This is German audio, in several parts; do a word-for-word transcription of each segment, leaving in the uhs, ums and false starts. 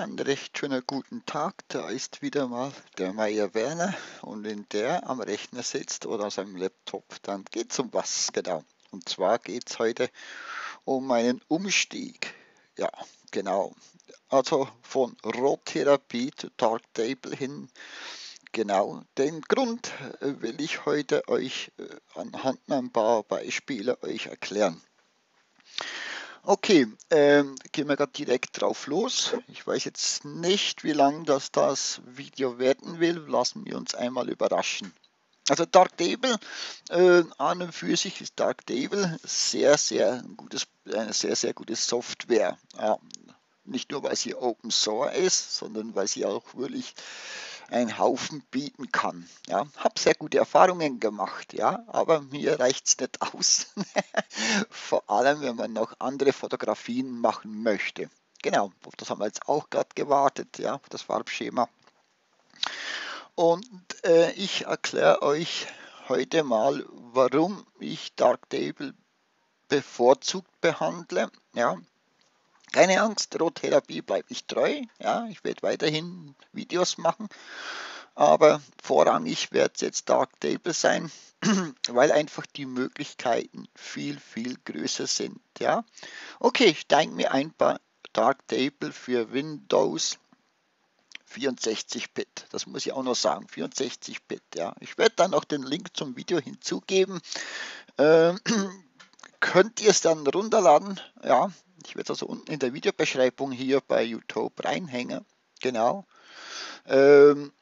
Einen recht schönen guten Tag, da ist wieder mal der Meier Werner und wenn der am Rechner sitzt oder an seinem Laptop, dann geht es um was, genau. Und zwar geht es heute um einen Umstieg. Ja, genau. Also von Rottherapie zu Darktable hin. Genau, den Grund äh, will ich heute euch äh, anhand ein paar Beispiele euch erklären. Okay, ähm, gehen wir gerade direkt drauf los. Ich weiß jetzt nicht, wie lang das das Video werden will. Lassen wir uns einmal überraschen. Also Darktable, äh, an und für sich ist Darktable sehr, sehr gutes, eine sehr, sehr gute Software. Ja, nicht nur, weil sie Open Source ist, sondern weil sie auch wirklich einen Haufen bieten kann. Ja, habe sehr gute Erfahrungen gemacht, ja, aber mir reicht es nicht aus. Vor allem, wenn man noch andere Fotografien machen möchte. Genau, das haben wir jetzt auch gerade gewartet, ja, das Farbschema. Und äh, ich erkläre euch heute mal, warum ich Darktable bevorzugt behandle. Ja, keine Angst, Rottherapie bleibe ich treu. Ja, ich werde weiterhin Videos machen, aber vorrangig wird es jetzt Darktable sein, weil einfach die Möglichkeiten viel, viel größer sind. Ja, okay, steigen wir ein bei Darktable für Windows vierundsechzig Bit. Das muss ich auch noch sagen, vierundsechzig Bit. Ja, ich werde dann noch den Link zum Video hinzugeben. Ähm, könnt ihr es dann runterladen? Ja, ich werde es also unten in der Videobeschreibung hier bei YouTube reinhängen. Genau. Ähm,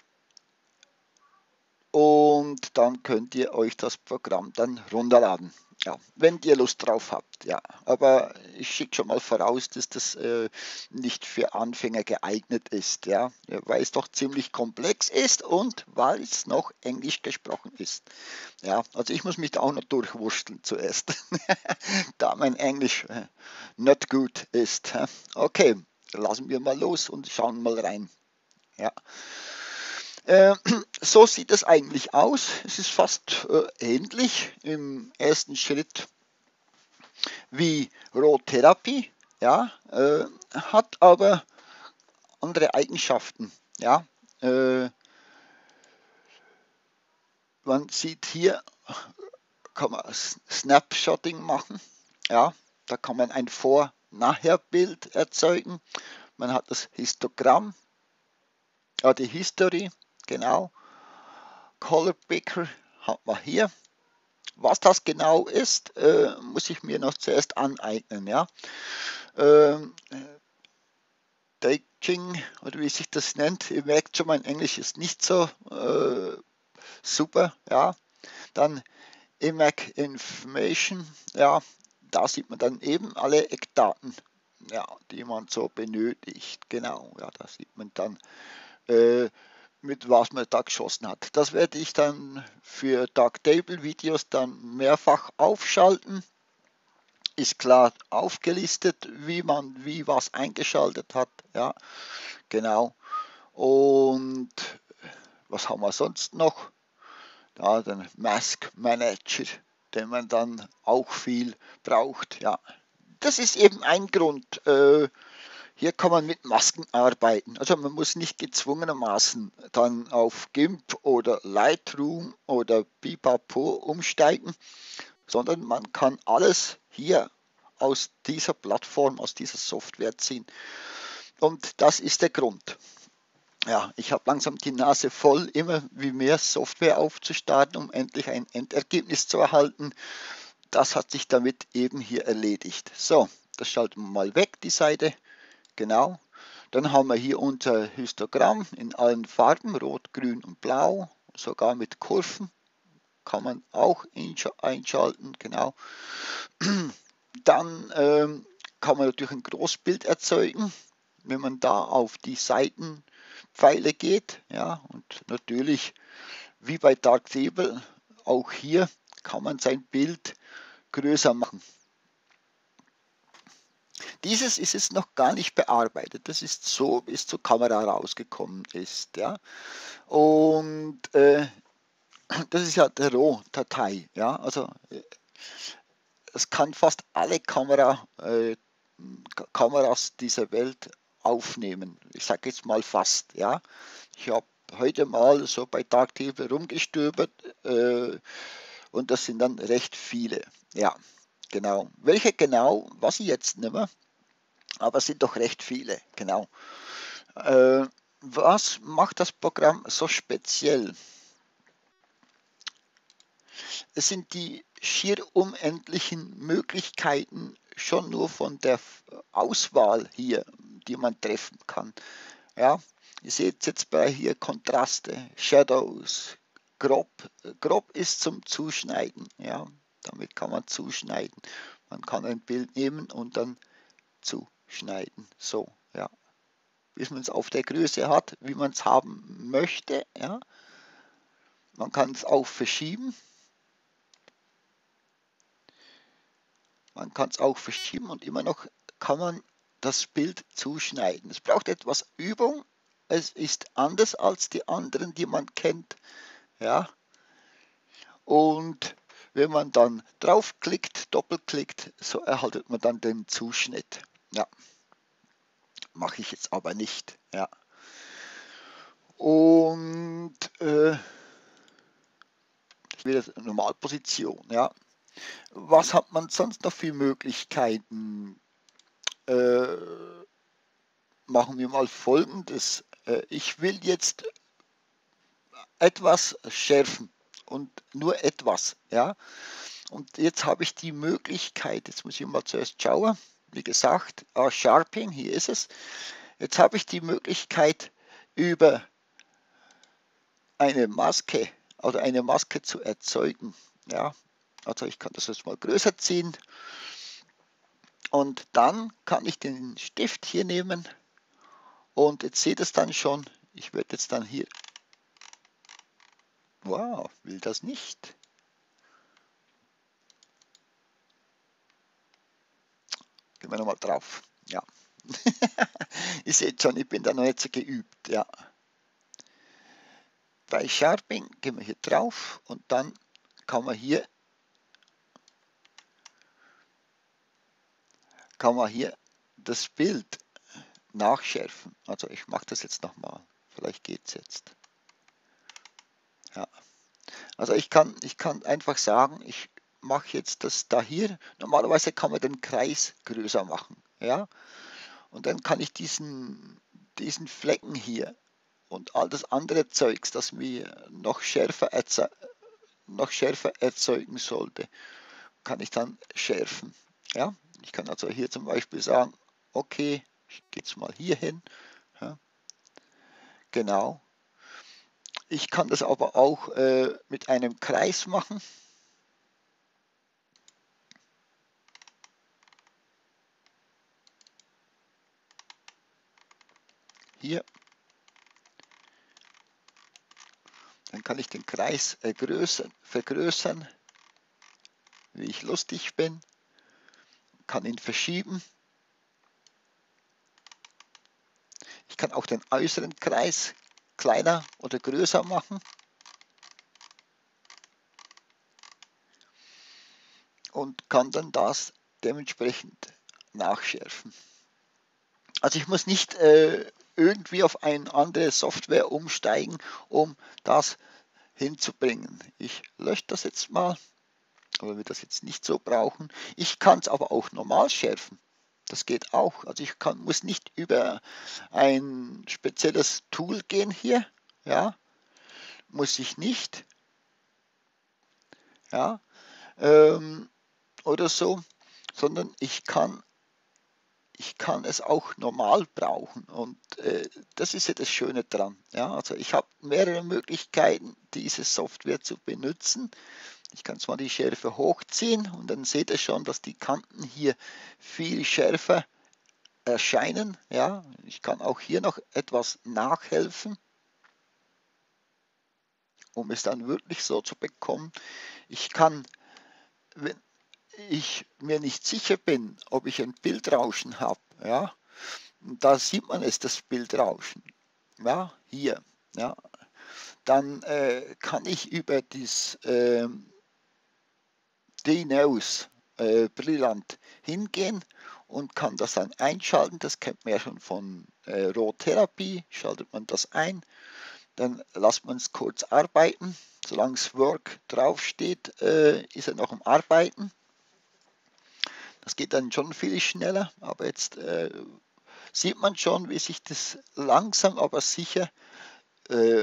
und dann könnt ihr euch das Programm dann runterladen. Ja, wenn ihr Lust drauf habt, ja. Aber ich schicke schon mal voraus, dass das äh, nicht für Anfänger geeignet ist, ja, weil es doch ziemlich komplex ist und weil es noch Englisch gesprochen ist. Ja, also ich muss mich da auch noch durchwursteln zuerst, da mein Englisch äh, nicht gut ist. Okay, lassen wir mal los und schauen mal rein. Ja. Äh, so sieht es eigentlich aus. Es ist fast äh, ähnlich im ersten Schritt wie Rohtherapie, ja, äh, hat aber andere Eigenschaften. Ja. Äh, man sieht hier, kann man Snapshotting machen. Ja, da kann man ein Vor-Nachher-Bild erzeugen. Man hat das Histogramm, ja, die History, genau. Color Picker hat man hier. Was das genau ist, äh, muss ich mir noch zuerst aneignen. Ja? Ähm, Staging, oder wie sich das nennt, ihr merkt schon, mein Englisch ist nicht so äh, super. Ja? Dann Image Information, ja, da sieht man dann eben alle Eckdaten, ja, die man so benötigt. Genau, ja, da sieht man dann, äh, mit was man da geschossen hat. Das werde ich dann für Darktable-Videos dann mehrfach aufschalten. Ist klar aufgelistet, wie man wie was eingeschaltet hat. Ja, genau. Und was haben wir sonst noch? Ja, den Mask Manager, den man dann auch viel braucht. Ja, das ist eben ein Grund. Äh, hier kann man mit Masken arbeiten. Also man muss nicht gezwungenermaßen dann auf GIMP oder Lightroom oder Pipapo umsteigen, sondern man kann alles hier aus dieser Plattform, aus dieser Software ziehen. Und das ist der Grund. Ja, ich habe langsam die Nase voll, immer wie mehr Software aufzustarten, um endlich ein Endergebnis zu erhalten. Das hat sich damit eben hier erledigt. So, das schalten wir mal weg, die Seite. Genau. Dann haben wir hier unser Histogramm in allen Farben, rot, grün und blau, sogar mit Kurven. Kann man auch einschalten, genau. Dann ähm, kann man natürlich ein Großbild erzeugen, wenn man da auf die Seitenpfeile geht. Ja, und natürlich, wie bei Darktable, auch hier kann man sein Bild größer machen. Dieses ist jetzt noch gar nicht bearbeitet. Das ist so, wie es zur Kamera rausgekommen ist. Ja. Und äh, das ist ja der Rohdatei. Ja. Also es kann fast alle Kamera, äh, Kameras dieser Welt aufnehmen. Ich sage jetzt mal fast, ja. Ich habe heute mal so bei Darktable rumgestöbert äh, und das sind dann recht viele. Ja, genau. Welche genau, weiß ich jetzt nicht mehr, aber es sind doch recht viele, genau. Äh, was macht das Programm so speziell? Es sind die schier unendlichen Möglichkeiten schon nur von der Auswahl hier, die man treffen kann. Ja, ihr seht jetzt bei hier Kontraste, Shadows, grob. Grob ist zum Zuschneiden. Ja, damit kann man zuschneiden. Man kann ein Bild nehmen und dann zuschneiden. So, ja, bis man es auf der Größe hat, wie man es haben möchte. Ja, man kann es auch verschieben. Man kann es auch verschieben und immer noch kann man das Bild zuschneiden. Es braucht etwas Übung. Es ist anders als die anderen, die man kennt. Ja. Und wenn man dann draufklickt, doppelklickt, so erhaltet man dann den Zuschnitt. Ja. Mache ich jetzt aber nicht. Ja. Und äh, wieder Normalposition. Ja. Was hat man sonst noch für Möglichkeiten? Äh, machen wir mal Folgendes. Äh, ich will jetzt etwas schärfen und nur etwas. Ja? Und jetzt habe ich die Möglichkeit, jetzt muss ich mal zuerst schauen, wie gesagt, ah, Sharpening, hier ist es. Jetzt habe ich die Möglichkeit, über eine Maske oder eine Maske zu erzeugen. Ja? Also ich kann das jetzt mal größer ziehen. Und dann kann ich den Stift hier nehmen und jetzt seht ihr es dann schon. Ich werde jetzt dann hier, wow, will das nicht. Gehen wir nochmal drauf. Ja. Ihr seht schon, ich bin da noch nicht so geübt. Ja. Bei Sharpening gehen wir hier drauf und dann kann man hier kann man hier das Bild nachschärfen. Also ich mache das jetzt nochmal. Vielleicht geht es jetzt. Ja. Also ich kann, ich kann einfach sagen, ich mache jetzt das da hier. Normalerweise kann man den Kreis größer machen. Ja. Und dann kann ich diesen, diesen Flecken hier und all das andere Zeugs, das mir noch schärfer, noch schärfer erzeugen sollte, kann ich dann schärfen. Ja? Ich kann also hier zum Beispiel sagen, okay, ich gehe jetzt mal hier hin. Ja? Genau. Ich kann das aber auch äh, mit einem Kreis machen. Hier. Dann kann ich den Kreis vergrößern, vergrößern, wie ich lustig bin. Kann ihn verschieben. Ich kann auch den äußeren Kreis kleiner oder größer machen. Und kann dann das dementsprechend nachschärfen. Also ich muss nicht äh, irgendwie auf eine andere Software umsteigen, um das hinzubringen. Ich lösche das jetzt mal, weil wir das jetzt nicht so brauchen. Ich kann es aber auch normal schärfen. Das geht auch. Also ich kann, muss nicht über ein spezielles Tool gehen hier. Ja, muss ich nicht. Ja, ähm, oder so, sondern ich kann ich kann es auch normal brauchen und äh, das ist ja das Schöne dran. Ja, also ich habe mehrere Möglichkeiten, diese Software zu benutzen. Ich kann zwar die Schärfe hochziehen und dann seht ihr schon, dass die Kanten hier viel schärfer erscheinen. Ja, ich kann auch hier noch etwas nachhelfen, um es dann wirklich so zu bekommen. Ich kann, wenn ich mir nicht sicher bin, ob ich ein Bildrauschen habe, ja, da sieht man es, das Bildrauschen. Ja, hier. Ja. Dann äh, kann ich über das äh, Denoise äh, Brillant hingehen und kann das dann einschalten. Das kennt man ja schon von äh, Rohtherapie. Schaltet man das ein, dann lässt man es kurz arbeiten. Solange es Work draufsteht, äh, ist er noch am Arbeiten. Das geht dann schon viel schneller, aber jetzt äh, sieht man schon, wie sich das langsam aber sicher äh,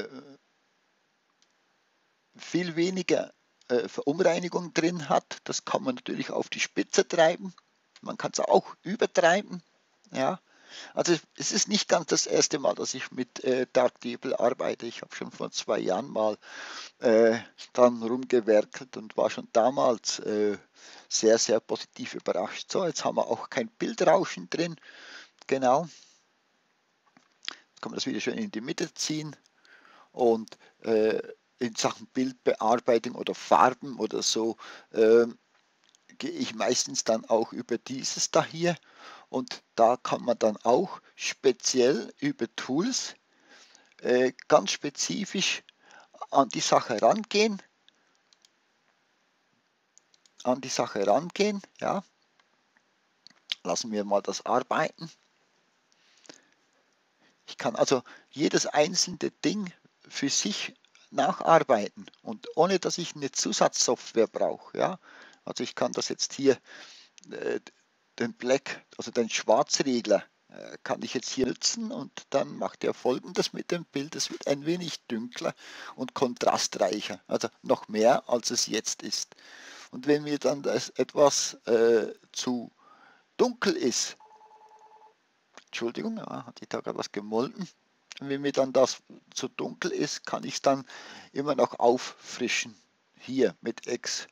viel weniger äh, Verunreinigung drin hat. Das kann man natürlich auf die Spitze treiben. Man kann es auch übertreiben. Ja. Also es ist nicht ganz das erste Mal, dass ich mit äh, Darktable arbeite. Ich habe schon vor zwei Jahren mal äh, dann rumgewerkelt und war schon damals äh, sehr, sehr positiv überrascht. So, jetzt haben wir auch kein Bildrauschen drin. Genau. Jetzt kann man das wieder schön in die Mitte ziehen und äh, in Sachen Bildbearbeitung oder Farben oder so äh, gehe ich meistens dann auch über dieses da hier und da kann man dann auch speziell über Tools äh, ganz spezifisch an die Sache rangehen, an die Sache rangehen, ja. Lassen wir mal das arbeiten. Ich kann also jedes einzelne Ding für sich nacharbeiten und ohne dass ich eine Zusatzsoftware brauche, ja. Also ich kann das jetzt hier äh, den Black, also den Schwarzregler, äh, kann ich jetzt hier nutzen und dann macht er Folgendes mit dem Bild. Es wird ein wenig dunkler und kontrastreicher, also noch mehr als es jetzt ist. Und wenn mir dann das etwas äh, zu dunkel ist, Entschuldigung, ja, hat die da gerade was gemolken. Wenn mir dann das zu dunkel ist, kann ich es dann immer noch auffrischen. Hier mit X.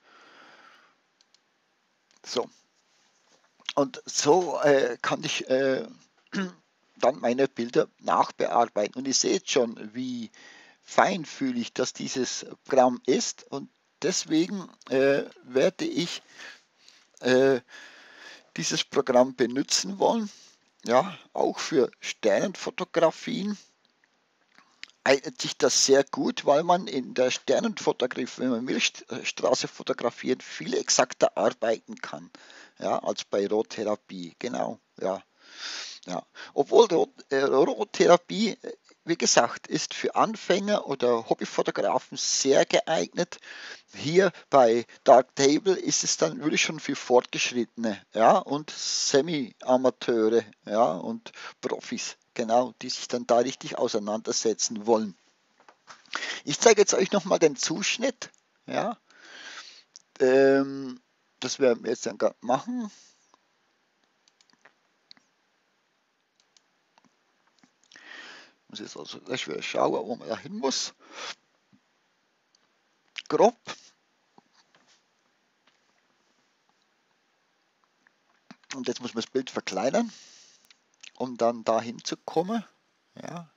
So. Und so äh, kann ich äh, dann meine Bilder nachbearbeiten. Und ihr seht schon, wie feinfühlig das dieses Programm ist. Und deswegen äh, werde ich äh, dieses Programm benutzen wollen. Ja, auch für Sternenfotografien eignet sich das sehr gut, weil man in der Sternenfotografie, wenn man Milchstraße fotografiert, viel exakter arbeiten kann, ja, als bei Rohtherapie. Genau, ja. Ja. Obwohl Rot, äh, Rohtherapie, äh, wie gesagt, ist für Anfänger oder Hobbyfotografen sehr geeignet. Hier bei Darktable ist es dann wirklich schon für Fortgeschrittene, ja, und Semi-Amateure, ja, und Profis, genau, die sich dann da richtig auseinandersetzen wollen. Ich zeige jetzt euch nochmal den Zuschnitt, ja, ähm, das werden wir jetzt dann gerade machen. Ich muss jetzt also gleich wieder schauen, wo man da hin muss. Grob. Und jetzt muss man das Bild verkleinern, um dann dahin zu kommen. Ja.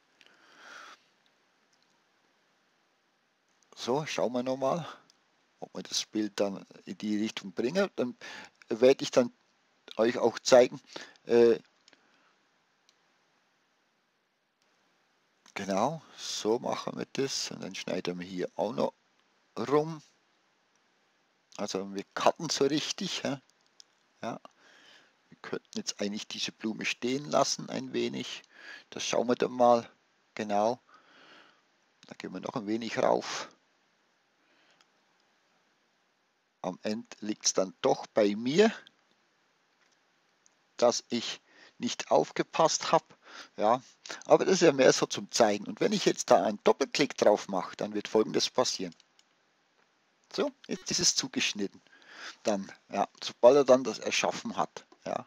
So, schauen wir nochmal, ob wir das Bild dann in die Richtung bringen. Dann werde ich dann euch auch zeigen, äh, genau, so machen wir das. Und dann schneiden wir hier auch noch rum. Also wir cutten so richtig. Ja. Ja. Wir könnten jetzt eigentlich diese Blume stehen lassen ein wenig. Das schauen wir dann mal. Genau. Da gehen wir noch ein wenig rauf. Am Ende liegt es dann doch bei mir, dass ich nicht aufgepasst habe. Ja, aber das ist ja mehr so zum Zeigen. Und wenn ich jetzt da einen Doppelklick drauf mache, dann wird Folgendes passieren. So, jetzt ist es zugeschnitten. Dann, ja, sobald er dann das erschaffen hat. Ja,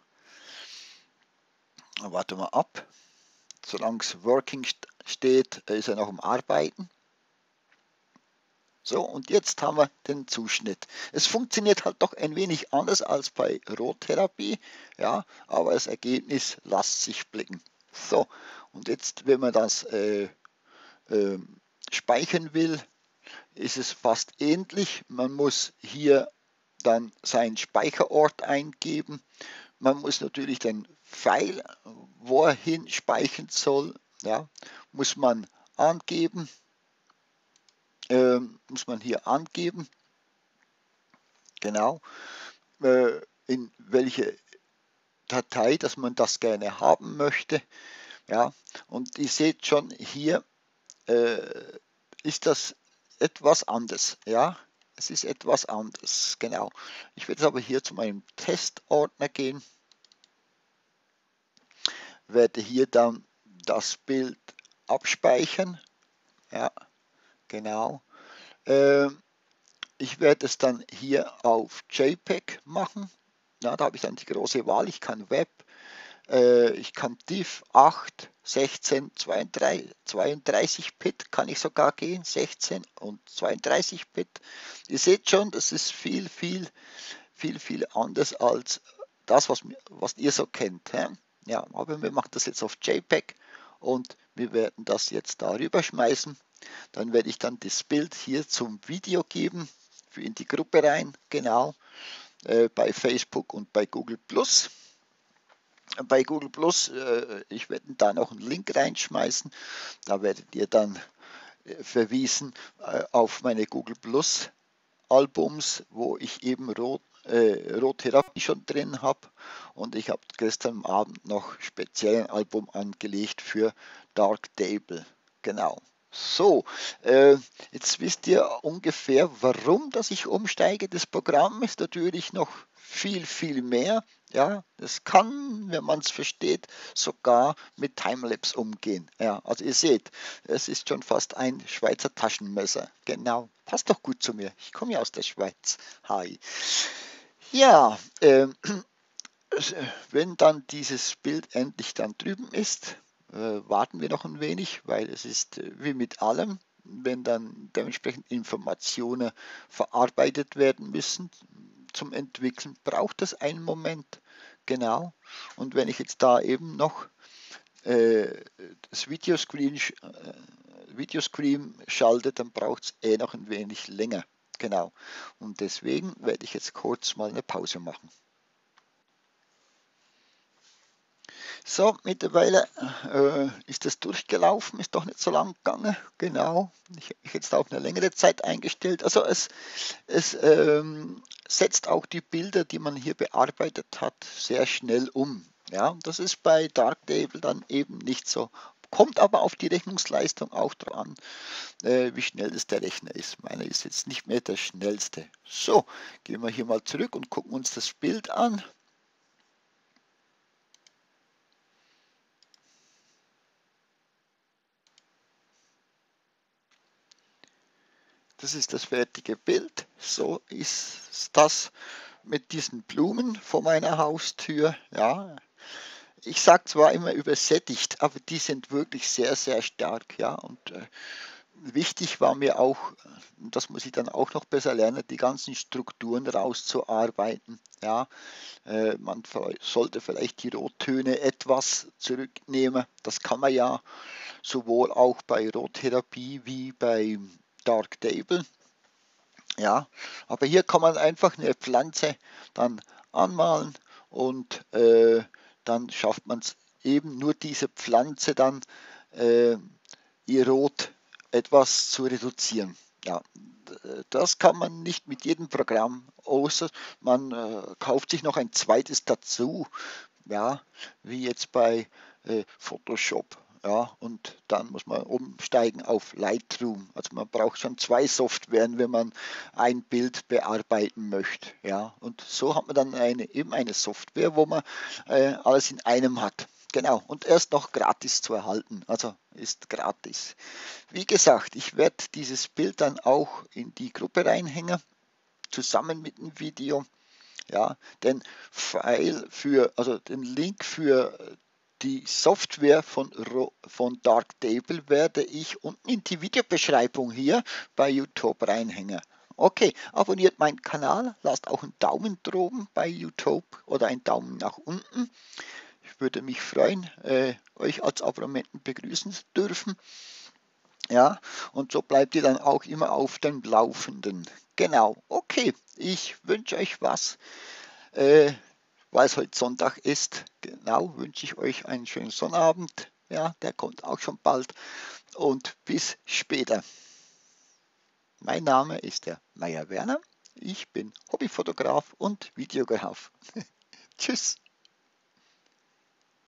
dann warten wir ab. Solange es Working steht, ist er noch am Arbeiten. So, und jetzt haben wir den Zuschnitt. Es funktioniert halt doch ein wenig anders als bei Rohtherapie, ja, aber das Ergebnis lässt sich blicken. So, und jetzt, wenn man das äh, äh, speichern will, ist es fast ähnlich. Man muss hier dann seinen Speicherort eingeben. Man muss natürlich den Pfeil, wo er hin speichern soll, ja, muss man angeben. Äh, muss man hier angeben. Genau, äh, in welche Datei, dass man das gerne haben möchte. Ja, und ihr seht schon, hier äh, ist das etwas anders. Ja, es ist etwas anders. Genau. Ich werde jetzt aber hier zu meinem Testordner gehen, werde hier dann das Bild abspeichern. Ja, genau. Äh, ich werde es dann hier auf JPEG machen. Ja, da habe ich dann die große Wahl. Ich kann Web, äh, ich kann TIFF acht, sechzehn, zweiunddreißig, zweiunddreißig Bit kann ich sogar gehen, sechzehn und zweiunddreißig Bit. Ihr seht schon, das ist viel, viel, viel, viel anders als das, was, was ihr so kennt. Ja? Ja, aber wir machen das jetzt auf JPEG und wir werden das jetzt darüber schmeißen. Dann werde ich dann das Bild hier zum Video geben, für in die Gruppe rein, genau, äh, bei Facebook und bei Google Plus. Bei Google Plus, äh, ich werde da noch einen Link reinschmeißen, da werdet ihr dann äh, verwiesen äh, auf meine Google Plus Albums, wo ich eben Rot, äh, Rottherapie schon drin habe, und ich habe gestern Abend noch speziell ein Album angelegt für Darktable. Genau. So, äh, jetzt wisst ihr ungefähr, warum dass ich umsteige. Das Programm ist natürlich noch viel, viel mehr. Ja, das kann, wenn man es versteht, sogar mit Timelapse umgehen. Ja, also ihr seht, es ist schon fast ein Schweizer Taschenmesser. Genau, passt doch gut zu mir. Ich komme ja aus der Schweiz. Hi. Ja, äh, wenn dann dieses Bild endlich dann drüben ist, äh, warten wir noch ein wenig, weil es ist äh, wie mit allem, wenn dann dementsprechend Informationen verarbeitet werden müssen zum Entwickeln, braucht es einen Moment. Genau. Und wenn ich jetzt da eben noch äh, das Videoscreen, äh, Videoscreen schalte, dann braucht es eh noch ein wenig länger. Genau. Und deswegen werde ich jetzt kurz mal eine Pause machen. So, mittlerweile äh, ist das durchgelaufen, ist doch nicht so lang gegangen. Genau, ich habe mich jetzt auf eine längere Zeit eingestellt. Also es, es ähm, setzt auch die Bilder, die man hier bearbeitet hat, sehr schnell um. Ja, das ist bei Darktable dann eben nicht so. Kommt aber auf die Rechnungsleistung auch drauf an, äh, wie schnell das der Rechner ist. Meiner ist jetzt nicht mehr der schnellste. So, gehen wir hier mal zurück und gucken uns das Bild an. Das ist das fertige Bild. So ist das mit diesen Blumen vor meiner Haustür. Ja, ich sage zwar immer übersättigt, aber die sind wirklich sehr, sehr stark. Ja, und äh, wichtig war mir auch, und das muss ich dann auch noch besser lernen, die ganzen Strukturen rauszuarbeiten. Ja, äh, man sollte vielleicht die Rottöne etwas zurücknehmen. Das kann man ja sowohl auch bei Rottherapie wie bei Darktable. Ja, aber hier kann man einfach eine Pflanze dann anmalen und äh, dann schafft man es eben nur diese Pflanze dann äh, ihr Rot etwas zu reduzieren. Ja, das kann man nicht mit jedem Programm, außer man äh, kauft sich noch ein zweites dazu, ja, wie jetzt bei äh, Photoshop. Ja, und dann muss man umsteigen auf Lightroom. Also man braucht schon zwei Softwaren, wenn man ein Bild bearbeiten möchte. Ja, und so hat man dann eine, eben eine Software, wo man äh, alles in einem hat. Genau, und erst noch gratis zu erhalten. Also ist gratis. Wie gesagt, ich werde dieses Bild dann auch in die Gruppe reinhängen, zusammen mit dem Video. Ja, den File für, also den Link für die Software von, von Darktable werde ich unten in die Videobeschreibung hier bei YouTube reinhängen. Okay, abonniert meinen Kanal, lasst auch einen Daumen droben bei YouTube oder einen Daumen nach unten. Ich würde mich freuen, äh, euch als Abonnenten begrüßen zu dürfen. Ja, und so bleibt ihr dann auch immer auf dem Laufenden. Genau, okay, ich wünsche euch was. Äh, weil es heute Sonntag ist, genau, wünsche ich euch einen schönen Sonnabend. Ja, der kommt auch schon bald. Und bis später. Mein Name ist der Meier Werner. Ich bin Hobbyfotograf und Videograf. Tschüss.